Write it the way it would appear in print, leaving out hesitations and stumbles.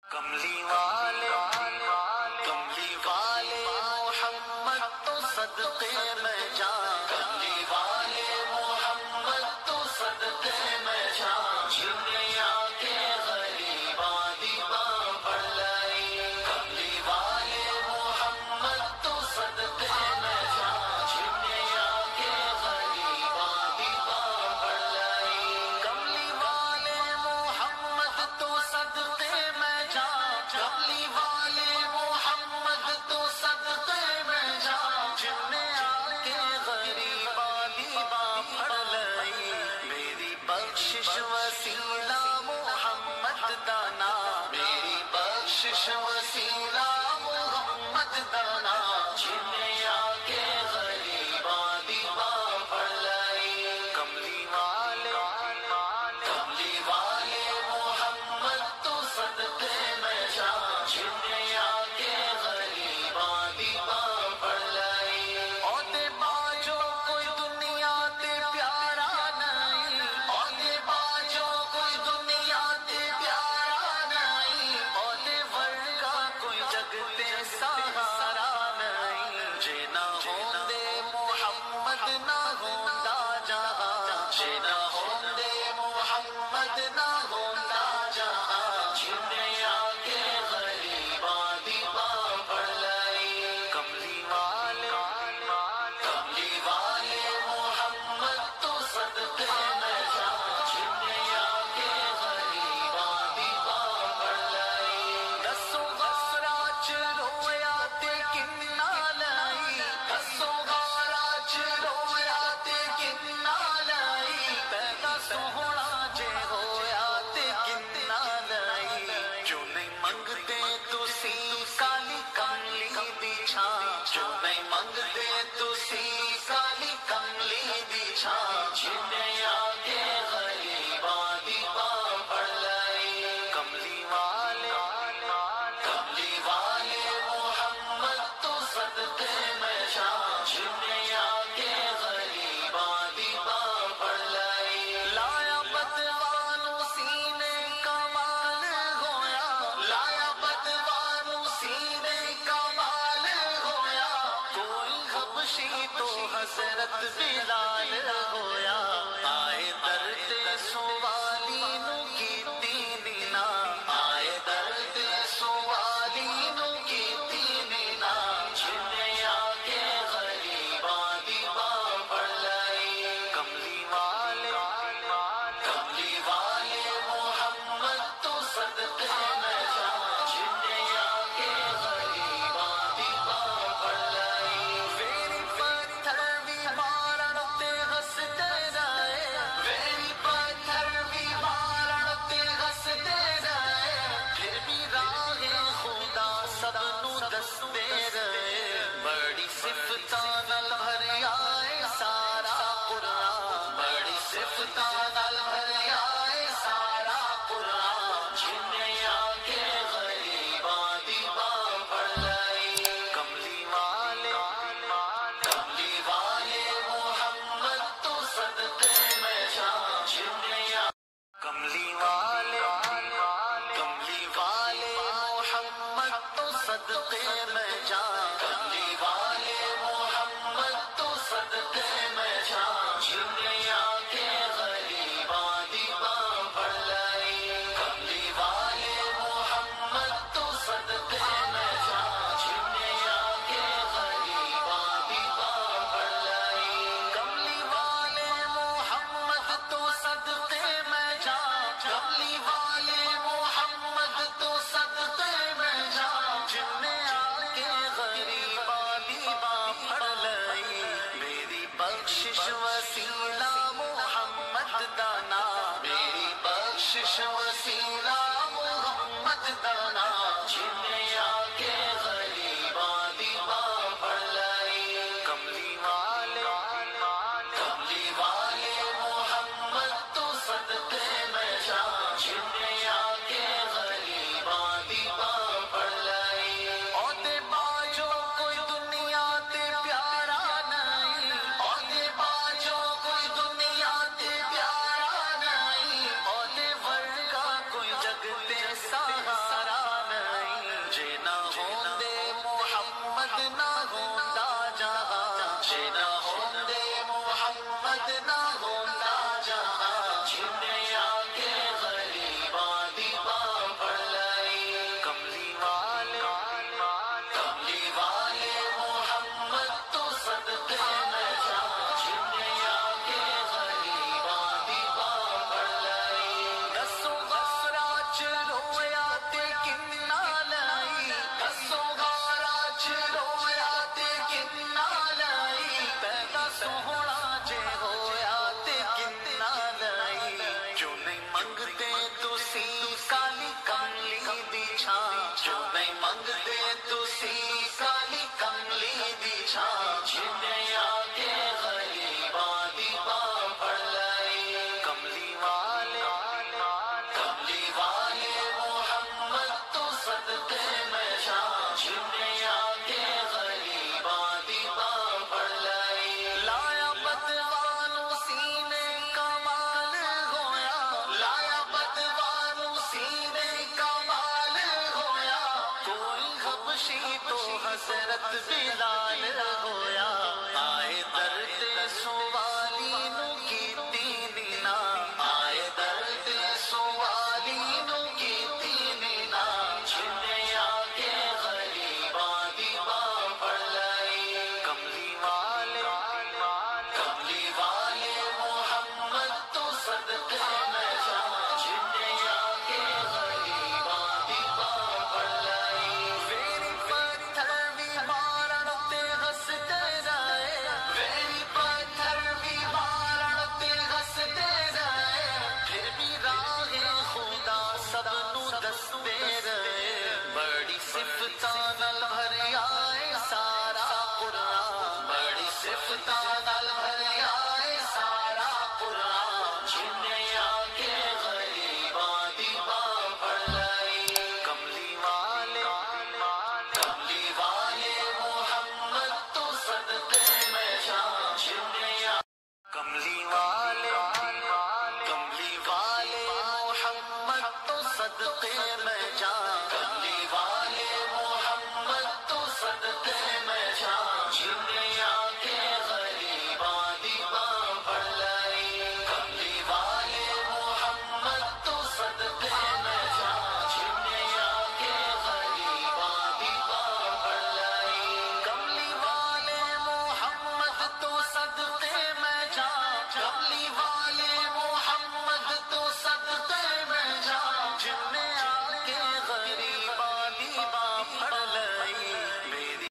کملی والے محمد تو صدقے میں جان، کملی والے محمد تو صدقے میں جان، دنیا کے غریباں دیواں پڑھ لائی، کملی والے محمد تو صدقے میں جان، دنیا کے غریباں دیواں پڑھ لائی، کملی والے محمد تو صدقے میں جان، کملی والے محمد تو صدقے میں جان، جن نے آ کے غریباں دیواں پڑھ لائی، میری بخشش وسیلہ محمد دانا، میری بخشش وسیلہ محمد دانا، جن نے آ کے غریباں دیواں پڑھ لائی، کملی والے محمد تو صدقے میں جان، جن نے آ کے غریباں دیواں پڑھ لائی، عہدے باجو کوئی دنیا تے پیارا نہیں، عہدے باجو کوئی دنیا تے پیارا نہیں، عہدے ورگا کوئی جگ تے سہارا نہیں، جے نہ ہوندے محمد نہ ہوندا جہاں، جے نہ ہوندے محمد نہ ہوندا جہاں، جن نے آ کے غریباں دیواں پڑھ لائی، کملی والے محمد تو صدقے میں جان، جن نے آ کے غریباں دیواں پڑھ لائی، دسو غارا چ رویا تے کنا لائی، دسو غارا چ رویا تے کنا لائی، پیدا سوہنا جے ہویا تے کنا لائی، جو نہیں منگتے تسی کالی کملی دی چھاں، جو نہیں منگتے تسی کالی کملی دی چھاں، جن نے آ کے غریباں دیواں پڑھ لائی، کملی والے محمد تو صدقے میں جان، جن نے آ کے غریباں دیواں پڑھ لائی، لایا بدوانو سینے کمال ہویا، لایا بدوانو سینے کمال ہویا، کوئی حبشی تو حضرت بلال ہویا، آئے درد سوالی نو کیتی نینا، آئے درد سوالی نو کیتی نینا، جن نے آ کے غریباں دیواں پڑھ لائی، کملی والے محمد تو صدقے میں جان، جن نے آ کے غریباں دیواں پڑھ لائی، ویری پتھر بھی مارن تے ہستے رہے، ویری پتھر بھی مارن تے ہستے رہے، پھر بھی راہ خدا سب نو دستے رہے، بڑی صفتاں نال بھریا اے سارا قرآن، بڑی صفتاں نال بھریا اے سارا قرآن، جن نے آ کے غریباں دیواں پڑھ لائی، کملی والے محمد تو صدقے میں جان، جن نے آ کملی والے محمد تو صدقے میں جان، کملی والے محمد تو صدقے میں جان، جن نے آ کے غریباں دیواں پڑھ لائی، کملی والے محمد تو صدقے میں جان، جن نے آ کے غریباں دیواں پڑھ لائی، کملی والے محمد تو صدقے میں جان، کملی والے محمد تو صدقے میں جان، جن نے آ کے غریباں دیواں پڑھ لائی، میری بخشش وسیلہ محمد دانا، میری بخشش وسیلہ محمد دانا، جن نے آ کے غریباں دیواں پڑھ لائی، کملی والے محمد تو صدقے میں جان، جن نے آ کے غریباں دیواں پڑھ لائی، عہدے باجو کوئی دنیا تے پیارا نہیں، عہدے باجو کوئی دنیا تے پیارا نہیں، عہدے ورگا کوئی خوشی تو حسرت بلال ہویا آئے درد سوالی نو کیتی نینا آئے درد سوالی نو کیتی نینا جنے آگے غریباں دی باں پڑ لائی کملی والے محمد تو صدقے میں جاں جنے آگے غریباں دی باں پڑ لائی ویری پتھر بھی مارن تے ہستے جائے ویری پتھر بھی مارن تے ہستے جائے پھر بھی راہ خدا سب نو دستے رہے بڑی صفتاں نال